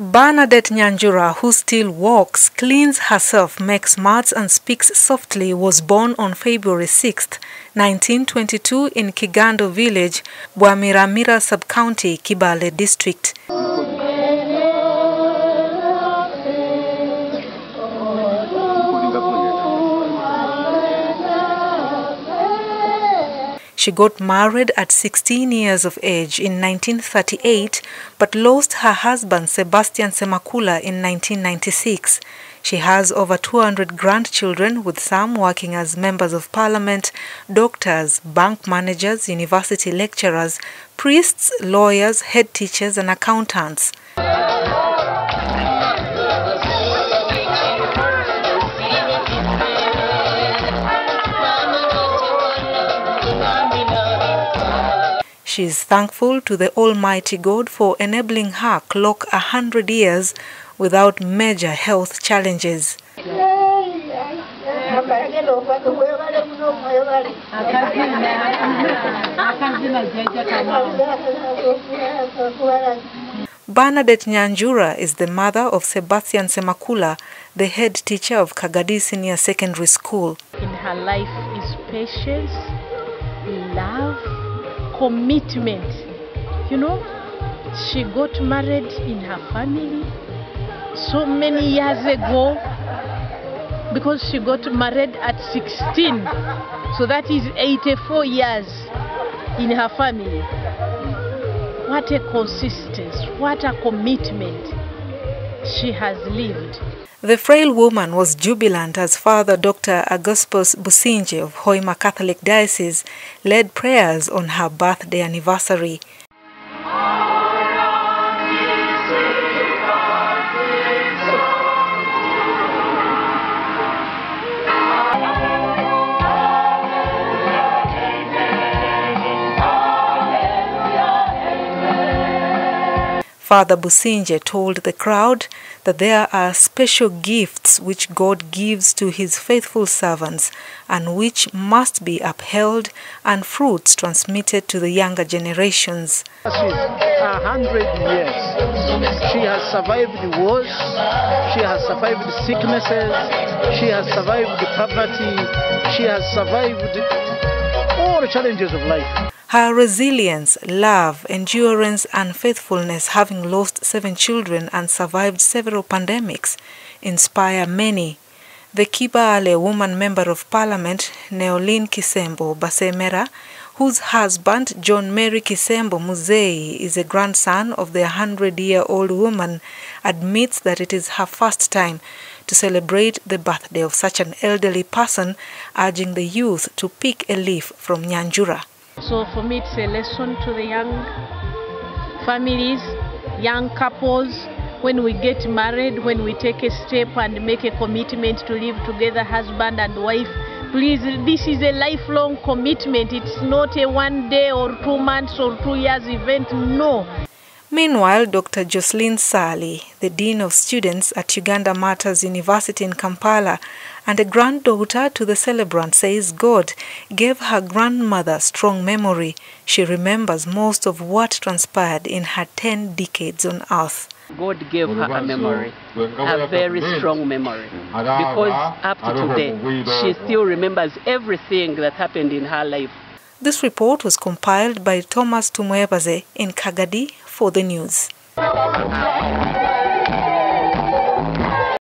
Bernadette Nyanjura, who still walks, cleans herself, makes mats and speaks softly, was born on February 6, 1922 in Kigando village, Bwamiramira sub-county, Kibale district. She got married at 16 years of age in 1938, but lost her husband Sebastian Semakula in 1996. She has over 200 grandchildren, with some working as members of parliament, doctors, bank managers, university lecturers, priests, lawyers, head teachers and accountants. She is thankful to the Almighty God for enabling her clock 100 years without major health challenges. Bernadette Nyanjura is the mother of Sebastian Semakula, the head teacher of Kagadi Senior Secondary School. In her life is patience, love, commitment. You know, she got married in her family so many years ago because she got married at 16. So that is 84 years in her family. What a consistency, what a commitment she has lived. The frail woman was jubilant as Father Dr. Agospos Businje of Hoima Catholic Diocese led prayers on her birthday anniversary. Father Businje told the crowd that there are special gifts which God gives to his faithful servants and which must be upheld and fruits transmitted to the younger generations. She's 100 years. She has survived the wars, she has survived sicknesses, she has survived poverty, she has survived all the challenges of life. Her resilience, love, endurance and faithfulness, having lost 7 children and survived several pandemics, inspire many. The Kibale woman member of parliament, Neoline Kisembo Basemera, whose husband, John Mary Kisembo Muzei, is a grandson of the 100-year-old woman, admits that it is her first time to celebrate the birthday of such an elderly person, urging the youth to pick a leaf from Nyanjura. So for me, it's a lesson to the young families, young couples. When we get married, when we take a step and make a commitment to live together, husband and wife, please, this is a lifelong commitment. It's not a 1 day or 2 months or 2 years event, no. Meanwhile, Dr. Jocelyn Sali, the Dean of Students at Uganda Martyrs University in Kampala and a granddaughter to the celebrant, says God gave her grandmother strong memory. She remembers most of what transpired in her 10 decades on earth. God gave her a memory, a very strong memory, because up to today, she still remembers everything that happened in her life. This report was compiled by Thomas Tumuebaze in Kagadi for the news.